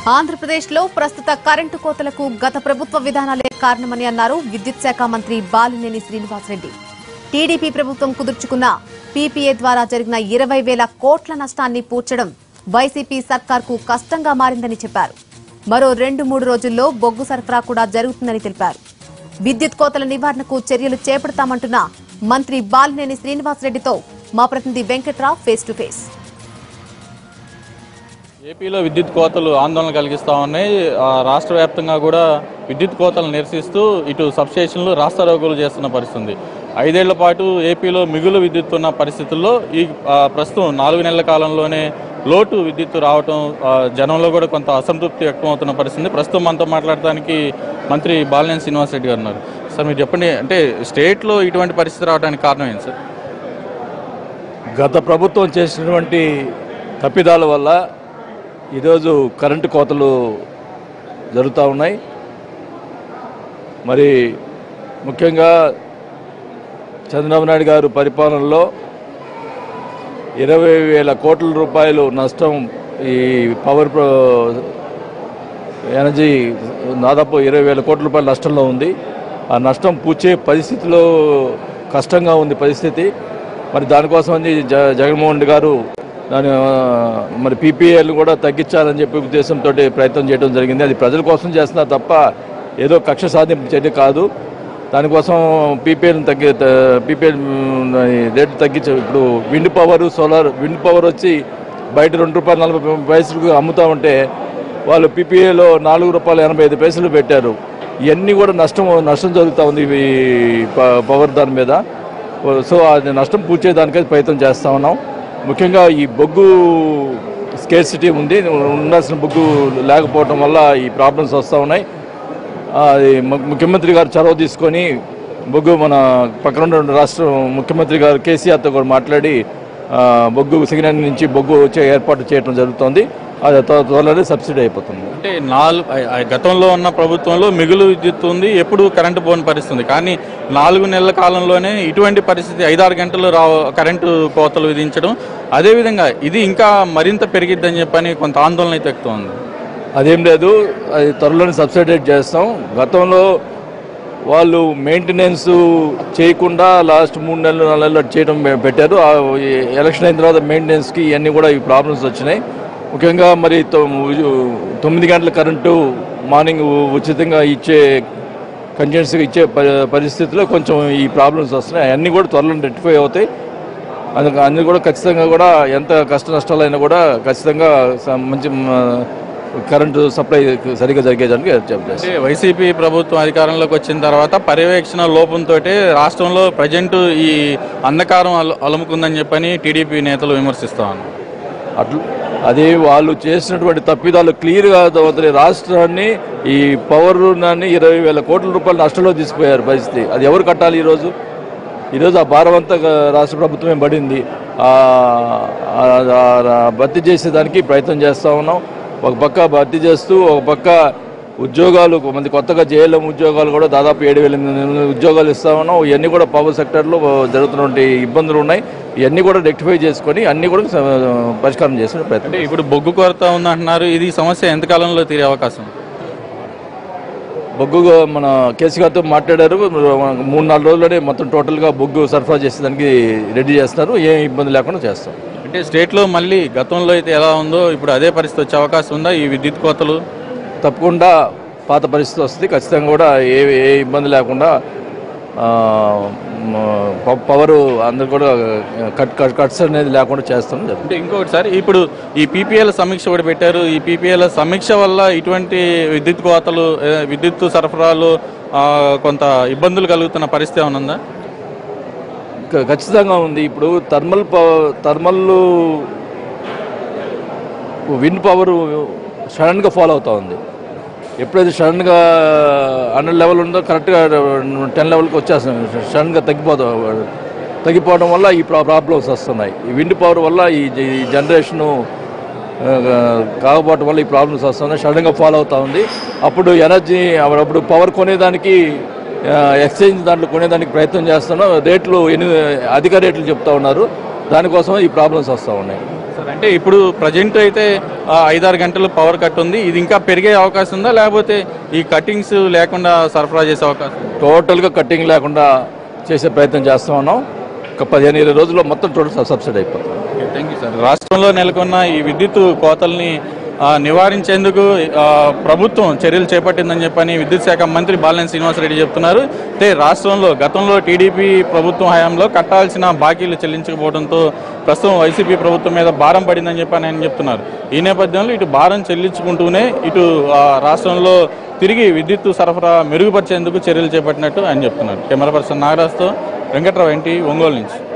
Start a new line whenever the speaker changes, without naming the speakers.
ఆంధ్రప్రదేశ్లో ప్రస్తుత కరెంటు కోతలకు గత ప్రభుత్వ విధానాలే కారణమని అన్నారు విద్యుత్ శాఖ మంత్రి బాలినేని శ్రీనివాసరెడ్డి. టీడీపీ ప్రభుత్వం కుదుర్చుకున్న పీపీఏ ద్వారా జరిగిన 20,000 కోట్ల నష్టాన్ని పూడ్చడం వైసీపీ సర్కార్కు కష్టంగా మారిందని చెప్పారు. మరో 2-3 రోజుల్లో బొగ్గు సరఫరా కూడా జరుగుతుందని తెలిపారు. విద్యుత్ కోతల నివారణకు చర్యలు చేపడతామంటున్న మంత్రి బాలినేని శ్రీనివాసరెడ్డితో మా ప్రతినిధి వెంకట్రావు ఫేస్ టు ఫేస్.
ఏపీలో విద్యుత్ కోతలు ఆందోళన కలిగిస్తూ ఉన్నాయి. రాష్ట్ర వ్యాప్తంగా కూడా విద్యుత్ కోతలను నిరసిస్తూ ఇటు సబ్స్టేషన్లు రాస్తారోకోలు చేస్తున్న పరిస్థితి. 5 ఏళ్ల పాటు ఏపీలో మిగులు విద్యుత్ ఉన్న పరిస్థితుల్లో ఈ ప్రస్తుతం 4 నెలల కాలంలోనే లోటు విద్యుత్ రావటం జనంలో కూడా కొంత అసంతృప్తి వ్యక్తమవుతున్న పరిస్థితి. ప్రస్తుతం మనతో మాట్లాడడానికి మంత్రి బాలినేని శ్రీనివాసరెడ్డి గారు ఉన్నారు. సార్, మీరు చెప్పండి, అంటే స్టేట్లో ఇటువంటి పరిస్థితి రావడానికి కారణం ఏంటి సార్?
గత ప్రభుత్వం చేసినటువంటి తప్పిదాల వల్ల ఈరోజు కరెంటు కోతలు జరుగుతూ ఉన్నాయి. మరి ముఖ్యంగా చంద్రబాబు నాయుడు గారు పరిపాలనలో 20,000 కోట్ల రూపాయలు నష్టం ఈ పవర్ ఎనర్జీ దాదాపు 20,000 కోట్ల రూపాయల నష్టంలో ఉంది. ఆ నష్టం పూడ్చే పరిస్థితిలో కష్టంగా ఉంది పరిస్థితి. మరి దానికోసం జగన్మోహన్ రెడ్డి గారు మరి పీపీఏలు కూడా తగ్గించాలని చెప్పి ఉద్దేశంతో ప్రయత్నం చేయడం జరిగింది. అది ప్రజల కోసం చేస్తున్నారు తప్ప ఏదో కక్ష సాధింపు చర్య కాదు. దానికోసం పీపీఏలను పీపీఏ రేటు తగ్గించారు. ఇప్పుడు wind power, solar wind power వచ్చి బయట ₹2.40 అమ్ముతా ఉంటే వాళ్ళు పీపీఏలో ₹4.85 పెట్టారు. ఇవన్నీ కూడా నష్టం జరుగుతూ ఉంది ఈ పవర్ దాని మీద. సో అది నష్టం పూడ్చేదానికైతే ప్రయత్నం చేస్తూ ఉన్నాం. ముఖ్యంగా ఈ బొగ్గు స్కేర్సిటీ ఉంది, ఉండాల్సిన బొగ్గు లేకపోవడం వల్ల ఈ ప్రాబ్లమ్స్ వస్తూ ఉన్నాయి. అది ముఖ్యమంత్రి గారు చొరవ తీసుకొని బొగ్గు మన పక్కన ఉన్న రాష్ట్ర ముఖ్యమంత్రి గారు కేసీఆర్తో కూడా మాట్లాడి బొగ్గు సిగ్నల్ నుంచి బొగ్గు వచ్చే ఏర్పాటు చేయడం జరుగుతుంది. అది త్వరలోనే సబ్సిడీ అయిపోతుంది.
అంటే గతంలో ఉన్న ప్రభుత్వంలో మిగులు విద్యుత్ ఉంది, ఎప్పుడు కరెంటు పోని పరిస్థితుంది. కానీ 4 నెలల కాలంలోనే ఇటువంటి పరిస్థితి 5-6 గంటలు కరెంటు కోతలు విధించడం, అదేవిధంగా ఇది ఇంకా మరింత పెరిగిద్దని చెప్పని కొంత ఆందోళన అయితే వ్యక్తమవుతుంది.
అదేం లేదు, అది త్వరలోనే సబ్సిడైట్ చేస్తాం. గతంలో వాళ్ళు మెయింటెనెన్స్ చేయకుండా లాస్ట్ 3 నెలలు 4 నెలలు చేయడం పెట్టారు. ఎలక్షన్ అయిన తర్వాత మెయింటెనెన్స్కి ఇవన్నీ కూడా ఈ ప్రాబ్లమ్స్ వచ్చినాయి. ముఖ్యంగా మరి 9 గంటల కరెంటు మార్నింగ్ ఉచితంగా కంటిన్యూస్గా ఇచ్చే పరిస్థితిలో కొంచెం ఈ ప్రాబ్లమ్స్ వస్తున్నాయి. అవన్నీ కూడా త్వరలో రెక్టిఫై అవుతాయి. అన్నీ కూడా ఖచ్చితంగా కూడా ఎంత కష్ట నష్టాలైనా కూడా ఖచ్చితంగా మంచి కరెంటు సప్లై సరిగ్గా జరిగేదానికి చెప్తారు.
వైసీపీ ప్రభుత్వం అధికారంలోకి వచ్చిన తర్వాత పర్యవేక్షణ లోపంతో రాష్ట్రంలో ప్రజెంట్ ఈ అంధకారం అలుముకుందని చెప్పని టీడీపీ నేతలు విమర్శిస్తా ఉన్నారు.
అది వాళ్ళు చేసినటువంటి తప్పిదాలు క్లియర్గా అవుతుంది. రాష్ట్రాన్ని ఈ పవర్ 20,000 కోట్ల రూపాయల నష్టంలో తీసుకుపోయారు పరిస్థితి. అది ఎవరు కట్టాలి? ఈరోజు ఆ భారం అంతా రాష్ట్ర ప్రభుత్వమే పడింది. భర్తీ చేసేదానికి ప్రయత్నం చేస్తూ ఉన్నాం. ఒక పక్క భర్తీ చేస్తూ, ఒక పక్క ఉద్యోగాలు మంది కొత్తగా జేఎల్ఎం ఉద్యోగాలు కూడా దాదాపు 7,000 ఉద్యోగాలు ఇస్తా ఉన్నాం. ఇవన్నీ కూడా పవర్ సెక్టర్లో జరుగుతున్నటువంటి ఇబ్బందులు ఉన్నాయి. ఇవన్నీ కూడా రెక్టిఫై చేసుకొని అన్నీ కూడా పరిష్కారం చేసిన ప్రయత్నం.
ఇప్పుడు బొగ్గు కొరత ఉందంటున్నారు, ఇది సమస్య ఎంతకాలంలో తీరే అవకాశం?
బొగ్గు మన కేసీ గారితో మాట్లాడారు. 3-4 రోజుల్లోనే మొత్తం టోటల్గా బొగ్గు సరఫరా చేసేదానికి రెడీ చేస్తున్నారు. ఏం ఇబ్బంది లేకుండా చేస్తాం.
అంటే స్టేట్లో మళ్ళీ గతంలో అయితే ఎలా ఉందో ఇప్పుడు అదే పరిస్థితి వచ్చే అవకాశం ఉందా? ఈ విద్యుత్ కోతలు
తప్పకుండా పాత పరిస్థితి వస్తుంది. ఖచ్చితంగా కూడా ఏ ఇబ్బంది లేకుండా పవరు అందరు కూడా కట్స్ అనేది లేకుండా చేస్తాం.
అంటే ఇంకొకటి సార్, ఇప్పుడు ఈ పీపీఎల్ సమీక్ష కూడా పెట్టారు. ఈ పీపీఎల్ సమీక్ష వల్ల ఇటువంటి విద్యుత్ కోతలు, విద్యుత్ సరఫరాలు కొంత ఇబ్బందులు కలుగుతున్న పరిస్థితి ఏమైనా ఉందా?
ఖచ్చితంగా ఉంది. ఇప్పుడు థర్మల్ విండ్ పవర్ సడన్గా ఫాలో అవుతూ ఉంది. ఎప్పుడైతే సడన్గా 100 లెవెల్ ఉందో కరెక్ట్గా 10 లెవెల్కి వచ్చేస్తున్నాయి. సడన్గా తగ్గిపోవడం వల్ల ఈ ప్రాబ్లమ్స్ వస్తున్నాయి. ఈ విండ్ పవర్ వల్ల ఈ జనరేషను కాకపోవడం వల్ల ఈ ప్రాబ్లమ్స్ వస్తున్నాయి. సడన్గా ఫాలో అవుతూ ఉంది. అప్పుడు ఎనర్జీ అప్పుడు పవర్ కొనేదానికి ఎక్స్చేంజ్ దాంట్లో కొనేదానికి ప్రయత్నం చేస్తున్నాం. రేట్లు అధిక రేట్లు చెప్తా ఉన్నారు. దానికోసం ఈ ప్రాబ్లమ్స్ వస్తూ ఉన్నాయి.
సార్ అంటే ఇప్పుడు ప్రజెంట్ అయితే 5-6 గంటలు పవర్ కట్ ఉంది. ఇది ఇంకా పెరిగే అవకాశం ఉందా, లేకపోతే ఈ కట్టింగ్స్ లేకుండా సరఫరా చేసే అవకాశం?
టోటల్గా కట్టింగ్ లేకుండా చేసే ప్రయత్నం చేస్తూ ఉన్నాం. ఒక 15-20 రోజుల్లో మొత్తం టోటల్ సబ్సిడీ అయిపోతుంది.
Thank you sir. రాష్ట్రంలో నెలకొన్న ఈ విద్యుత్ కోతల్ని నివారించేందుకు ప్రభుత్వం చర్యలు చేపట్టిందని చెప్పని విద్యుత్ శాఖ మంత్రి బాలినేని శ్రీనివాసరెడ్డి చెప్తున్నారు. అంటే రాష్ట్రంలో గతంలో టీడీపీ ప్రభుత్వం హయాంలో కట్టాల్సిన బాకీలు చెల్లించకపోవడంతో ప్రస్తుతం వైసీపీ ప్రభుత్వం మీద భారం పడిందని చెప్పని ఆయన చెప్తున్నారు. ఈ నేపథ్యంలో ఇటు భారం చెల్లించుకుంటూనే ఇటు రాష్ట్రంలో తిరిగి విద్యుత్ సరఫరా మెరుగుపరిచేందుకు చర్యలు చేపట్టినట్టు ఆయన చెప్తున్నారు. కెమెరా పర్సన్ నాగరాజ్తో వెంకట్రావు, NTV, ఒంగోలు నుంచి.